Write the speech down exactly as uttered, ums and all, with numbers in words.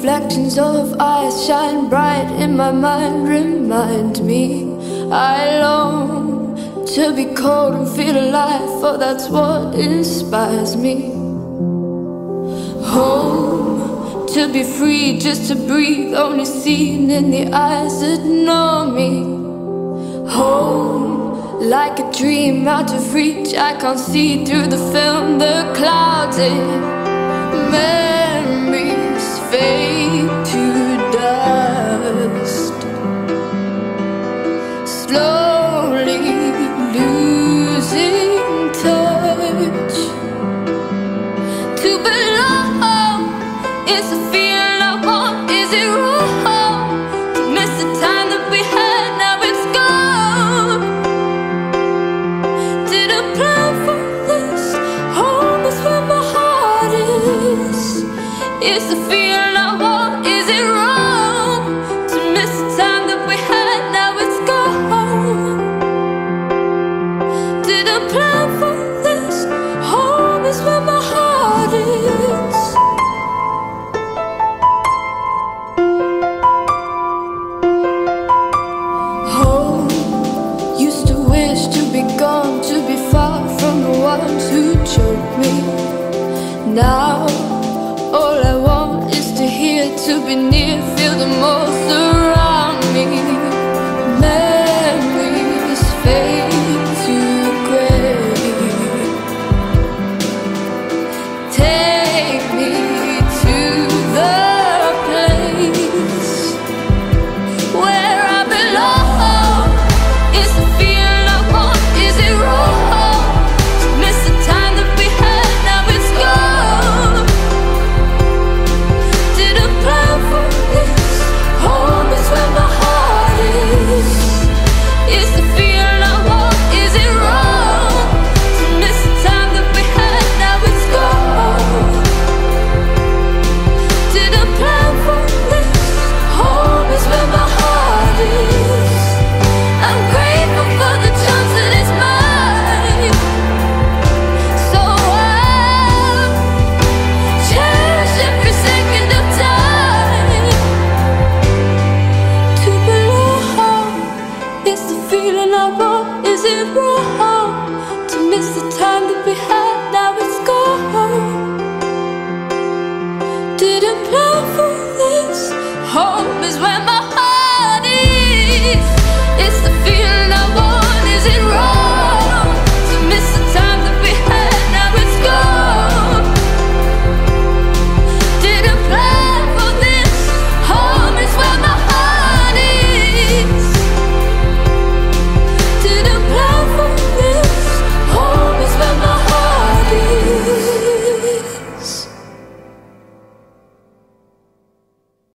reflections of eyes shine bright in my mind, remind me I long to be cold and feel alive, for that's what inspires me. Home, to be free, just to breathe, only seen in the eyes that know me. Home, like a dream out of reach, I can't see through the film, the clouds in memories fade to dust, slowly losing touch. To belong is a feeling I want. Is it wrong to miss the time that we had? Now it's gone. Didn't plan for this. Home is where my heart is. It's the feeling I want. Is it wrong to miss the time that we had? Now it's gone. Didn't plan for this. Home is where my heart is. Home, used to wish to be gone, to be far from the ones who choked me. Now all I want is to hear, to be near, feel the